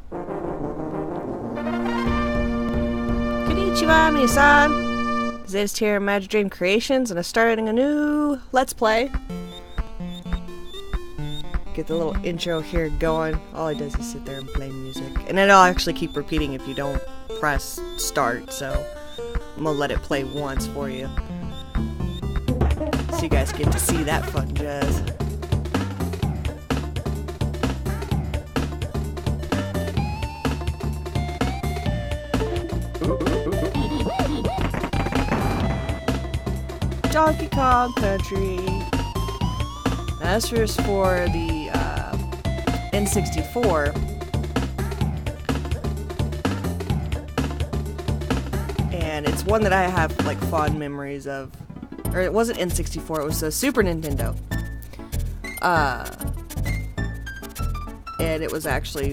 Konnichiwa, minasan! This here MagickDream Creations, and I'm starting a new Let's Play. Get the little intro here going. All it does is sit there and play music. And then I'll actually keep repeating if you don't press start, so I'm gonna let it play once for you. So you guys get to see that fun jazz. Donkey Kong Country. Now, this was for the N64. And it's one that I have like fond memories of. Or it wasn't N64, it was a Super Nintendo. And it was actually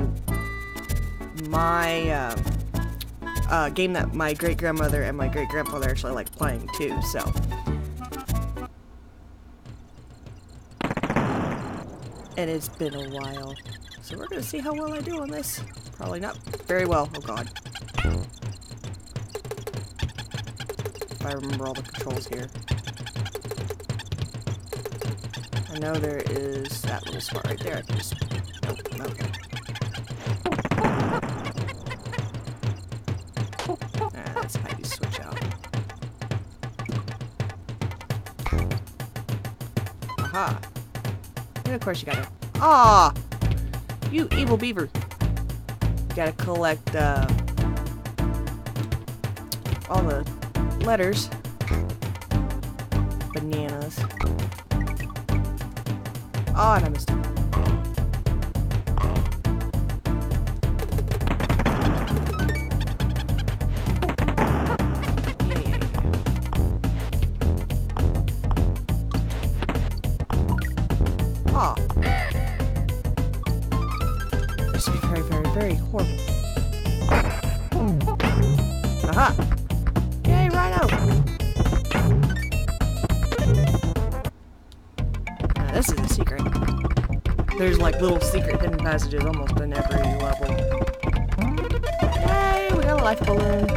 my game that my great-grandmother and my great-grandfather actually liked playing too, so. And it's been a while. So we're gonna see how well I do on this. Probably not very well. Oh god. If I remember all the controls here. I know there is that little spot right there. I can just... Nope, okay. That's how you switch out. Aha. And of course you gotta... Ah! You evil beaver! You gotta collect, all the letters. Bananas. Oh, and I missed it. Oh. This would be very, very, very horrible. Aha! Yay, Rhino! This is a secret. There's like little secret hidden passages almost in every level. Yay, we got a life balloon.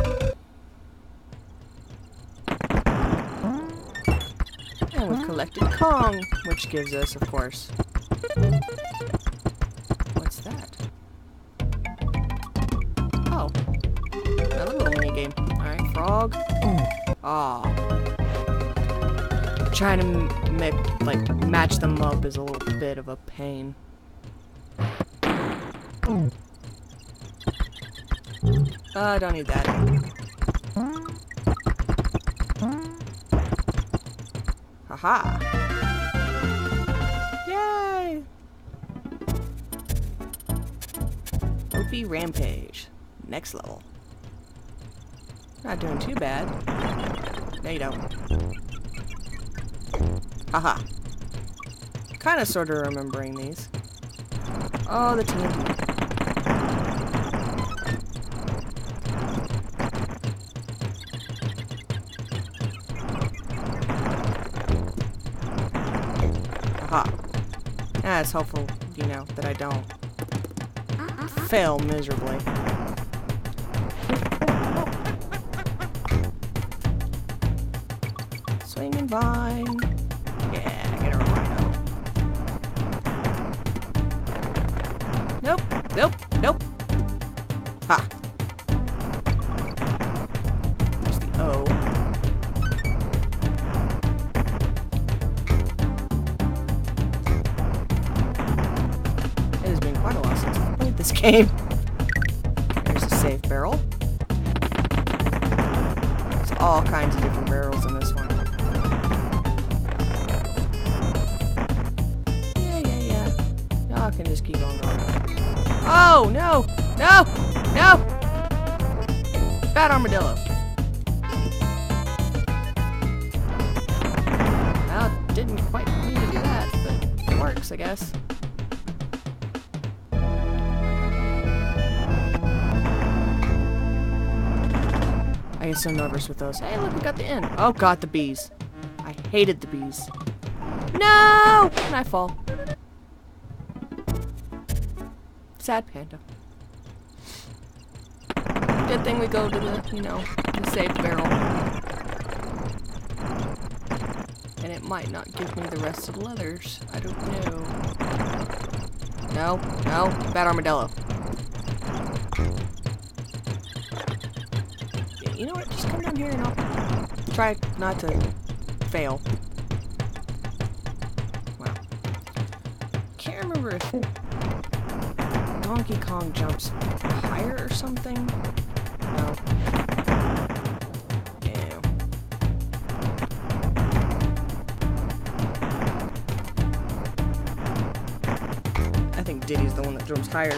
And we've collected Kong, which gives us, of course. What's that? Oh. Another little mini game. Alright, frog. Aw. Trying to match them up is a little bit of a pain. I don't need that. Haha! Yay! Opie Rampage. Next level. Not doing too bad. No, you don't. Haha. Kinda sorta remembering these. Oh, the TNT. Aha. That's helpful, you know, that I don't fail miserably. Swinging vine. Yeah, get a rhino. Nope, nope, nope. Ha. There's the O. It has been quite a while since I've played this game. There's a save barrel. There's all kinds of different barrels in this one. I can just keep on going. Oh, no! No! No! Bad armadillo. Well, didn't quite need to do that, but it works, I guess. I get so nervous with those. Hey, look, we got the end. Oh, God, the bees. I hated the bees. No! And I fall. Sad panda. Good thing we go to the, you know, the safe barrel. And it might not give me the rest of the leathers. I don't know. No, no, bad armadillo. You know what? Just come down here and I'll try not to fail. Wow. Can't remember if Donkey Kong jumps higher or something. No. Yeah. I think Diddy's the one that jumps higher.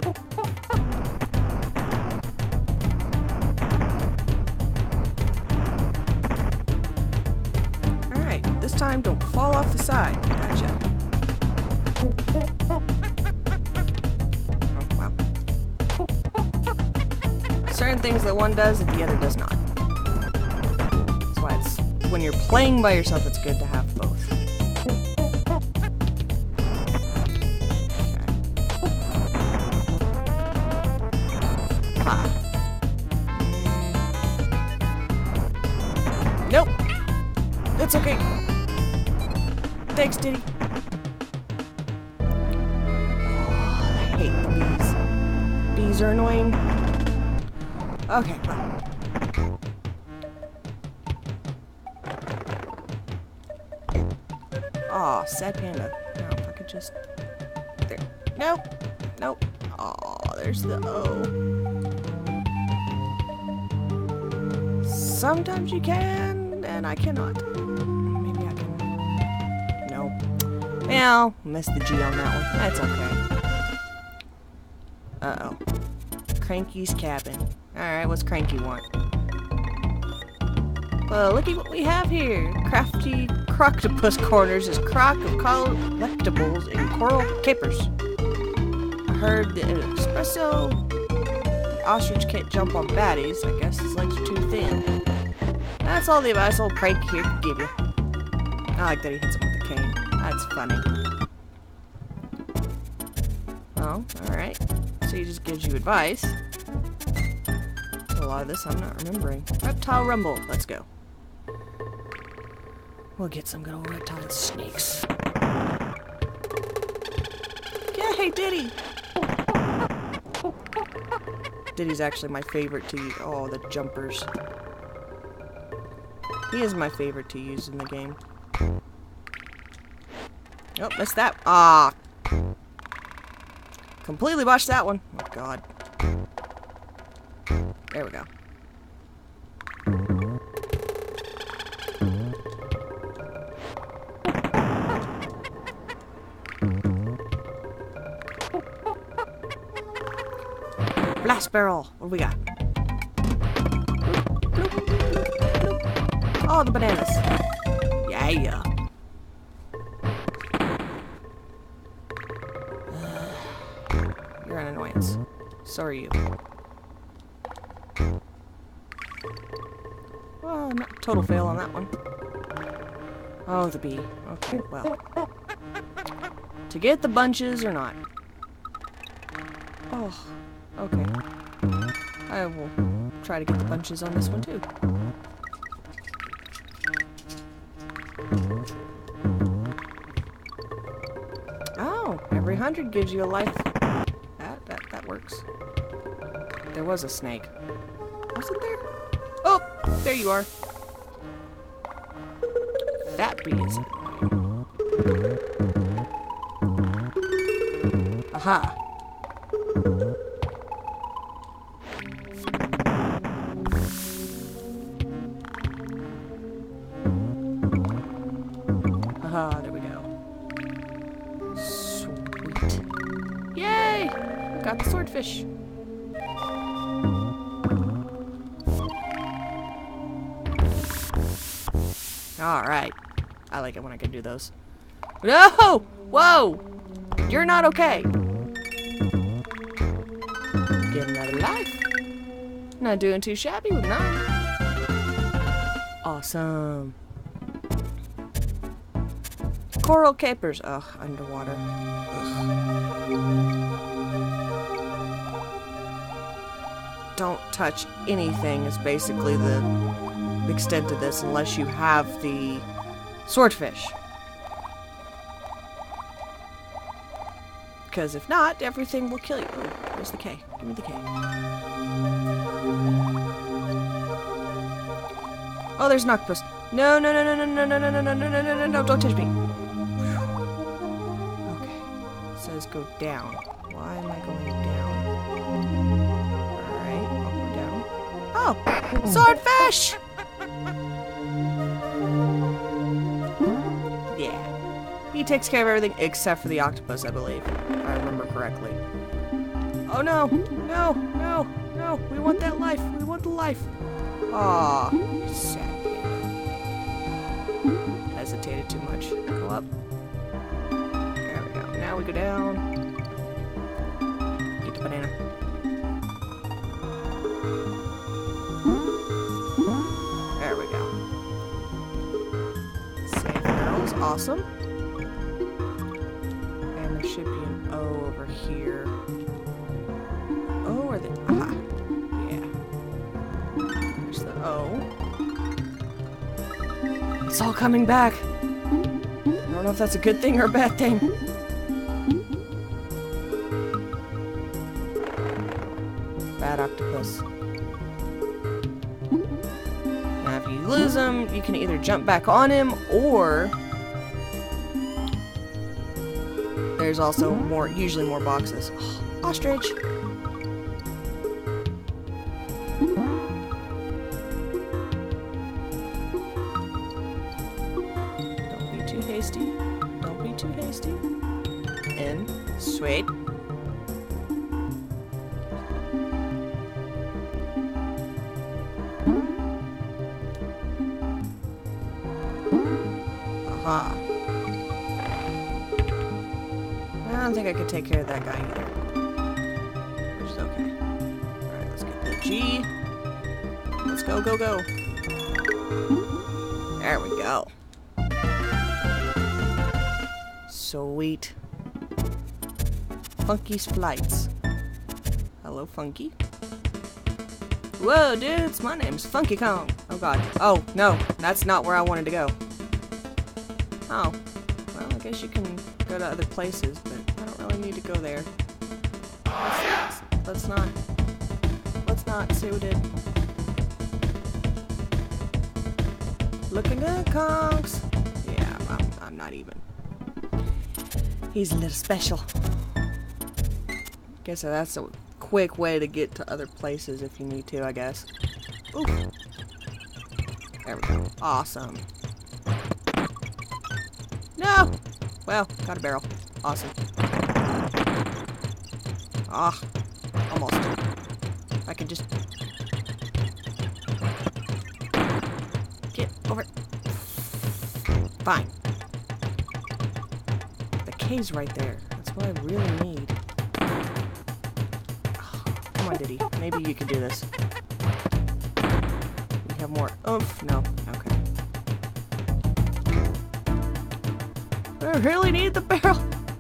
Alright, this time don't fall off the side. Gotcha. Certain things that one does that the other does not. That's why it's, when you're playing by yourself, it's good to have both. Okay. Ha. Nope. It's okay. Thanks, Diddy. Oh, I hate bees. Bees are annoying. Okay, well. Aw, sad panda. Now, if I could just... There. Nope. Nope. Aw, there's the O. Sometimes you can, and I cannot. Maybe I can... Nope. Well, missed the G on that one. That's okay. Uh-oh. Cranky's cabin. Alright, what's Cranky want? Well, looky what we have here. Crafty Croctopus Corners is crock of collectibles and coral capers. I heard that espresso ostrich can't jump on baddies. I guess his legs are too thin. That's all the advice old Crank here can give you. I like that he hits him with a cane. That's funny. Oh, alright. So he just gives you advice. A lot of this I'm not remembering. Reptile Rumble. Let's go. We'll get some good old reptile snakes. Yeah, hey, Diddy! Diddy's actually my favorite to use. Oh, the jumpers. He is my favorite to use in the game. Oh, missed that. Ah! Completely botched that one. Oh, God. There we go. Blast barrel. What do we got? Oh, the bananas. Yeah. You're an annoyance. So are you. Well, not total fail on that one. Oh, the bee. Okay, well. To get the bunches or not? Oh, okay. I will try to get the bunches on this one too. Oh, every 100 gives you a life. That works. There was a snake. Wasn't there? Oh, there you are. That bee is annoying. Aha. Aha, there we go. Sweet. Yay! Got the swordfish. Alright. I like it when I can do those. No! Whoa! You're not okay. Get another life. Not doing too shabby with 9. Awesome. Coral capers. Ugh, underwater. Ugh. don't touch anything is basically the extent of this, unless you have the swordfish. Because if not, everything will kill you. Oh, where's the K? Give me the K. Oh, there's an octopus. No, no, no, no, no, no, no, no, no, no, no, no, no, no, no, don't touch me. Okay. It says go down. Why am I going down? Alright, I'll go down. Oh! Swordfish! Yeah. He takes care of everything except for the octopus, I believe. If I remember correctly. Oh no! No! No! No! We want that life! We want the life! Aw, sad. Hesitated too much. Go up. There we go. Now we go down. Get the banana. There we go. Save barrels. Awesome. And there should be an O over here. O or the... Aha. Yeah. There's the O. It's all coming back. I don't know if that's a good thing or a bad thing. Bad octopus. Now if you lose him, you can either jump back on him, or there's also usually more boxes. Oh, ostrich! Don't be too hasty. In. Sweet. Aha. I don't think I could take care of that guy either. Which is okay. Alright, let's get the G. Let's go, go, go. There we go. Sweet. Funky's flights. Hello, Funky. Whoa, dudes, my name's Funky Kong. Oh god. Oh, no, that's not where I wanted to go. Oh. Well, I guess you can go to other places, but I don't really need to go there. Let's not see what it. Looking good, Kongs. Yeah, I'm not even. He's a little special. Guess that's a quick way to get to other places if you need to, I guess. Ooh. There we go. Awesome. No! Well, got a barrel. Awesome. Ah, almost. If I could just get over. Fine. K's right there. That's what I really need. Oh, come on, Diddy. Maybe you can do this. You have more oomph? No. Okay. I really need the barrel.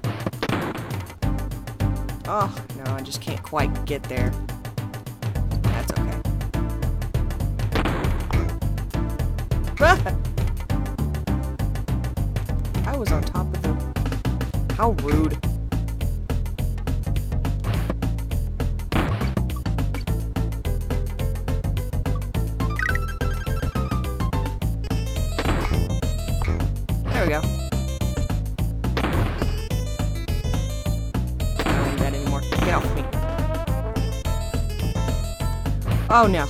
Oh, no, I just can't quite get there. That's okay. I was on top of the... How rude. There we go. I don't need that anymore. Get off me. Oh no.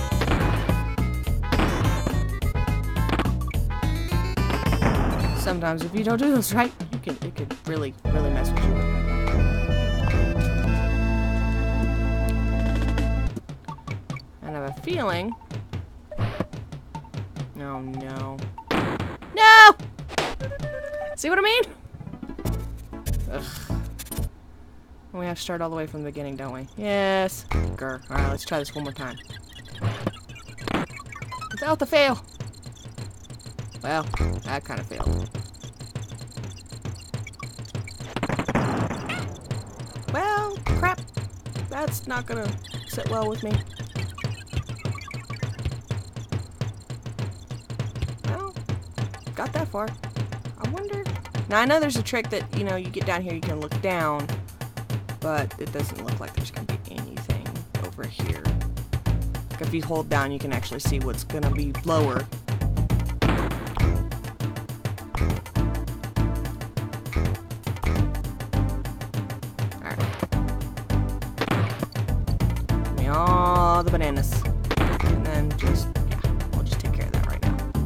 Sometimes if you don't do this right, it could really mess with you. And I have a feeling. Oh no. No! See what I mean? Ugh. We have to start all the way from the beginning, don't we? Yes. Grr. Alright, let's try this one more time. Without the fail. Well, that kind of failed. Well, crap. That's not gonna sit well with me. Well, got that far. I wonder. Now I know there's a trick that, you know, you get down here, you can look down, but it doesn't look like there's gonna be anything over here. Like if you hold down, you can actually see what's gonna be lower. All the bananas. And then just, yeah, we'll just take care of that right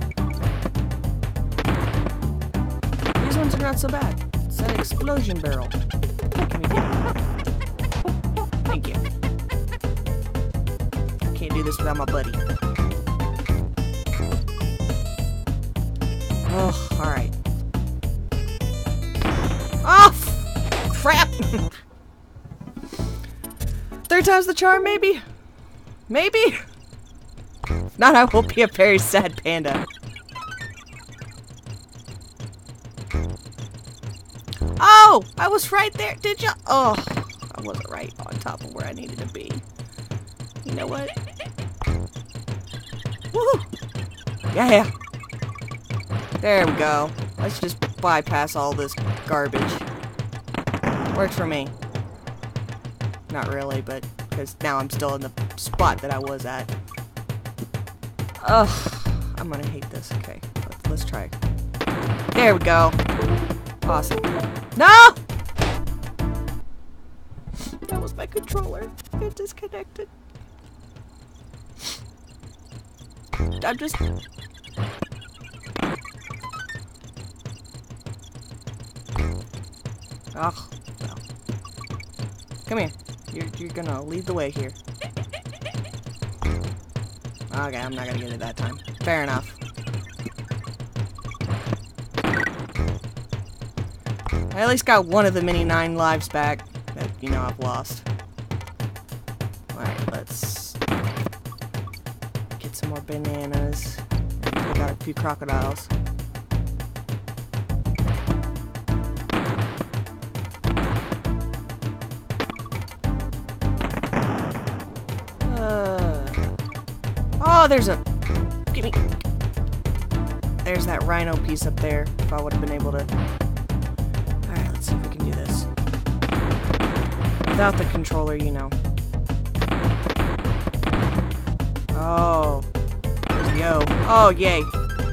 now. These ones are not so bad. It's that explosion barrel. Give me that. Thank you. I can't do this without my buddy. Oh, alright. Oh, crap! Third time's the charm, maybe? Maybe? If not, I will be a very sad panda. Oh! I was right there! Did you? Oh! I wasn't right on top of where I needed to be. You know what? Woohoo! Yeah! There we go. Let's just bypass all this garbage. Works for me. Not really, but because now I'm still in the spot that I was at. Ugh, I'm gonna hate this. Okay, let's try. There we go. Awesome. No! That was my controller. It disconnected. I'm just... Ugh, well. Come here. You're gonna lead the way here. Okay, I'm not gonna get it that time. Fair enough. I at least got one of the mini 9 lives back that, you know, I've lost. Alright, let's get some more bananas. We got a few crocodiles. Oh, there's a... Give me... There's that rhino piece up there, if I would have been able to... Alright, let's see if we can do this. Without the controller, you know. Oh. Yo. Oh, yay.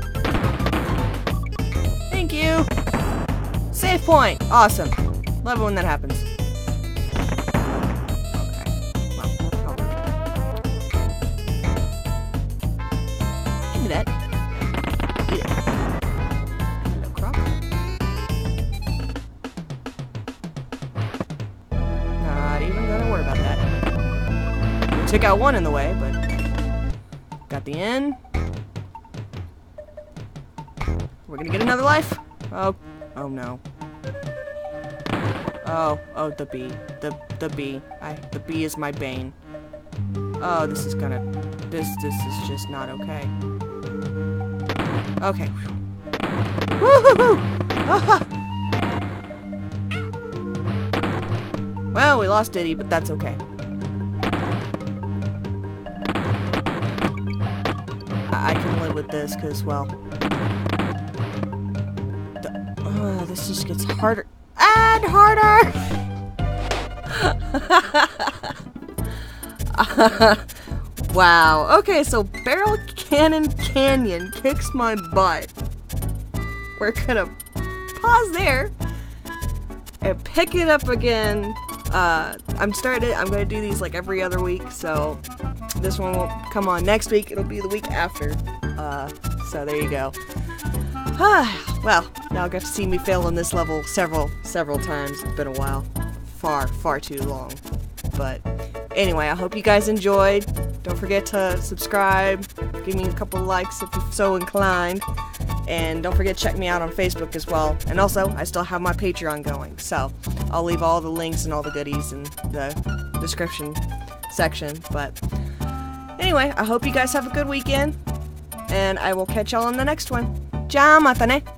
Thank you! Save point! Awesome. Love it when that happens. That. Eat it. Hello, croc. Not even gonna worry about that. We took out one in the way, but got the end. We're gonna get another life. Oh no. Oh, the bee. The bee. The bee is my bane. Oh, this is gonna. This is just not okay. Okay. Woo-hoo-hoo! Ah! Well, we lost Diddy, but that's okay. I can live with this, because, well... this just gets harder and harder! Wow. Okay, so Barrel Cannon Canyon kicks my butt. We're gonna pause there and pick it up again. I'm gonna do these like every other week, so this one won't come on next week. It'll be the week after. So there you go. Well, now I'll get to see me fail on this level several times. It's been a while. Far too long. But anyway, I hope you guys enjoyed. Don't forget to subscribe, give me a couple likes if you're so inclined, and don't forget to check me out on Facebook as well. And also, I still have my Patreon going, so I'll leave all the links and all the goodies in the description section. But anyway, I hope you guys have a good weekend, and I will catch y'all on the next one. Ciao, matane!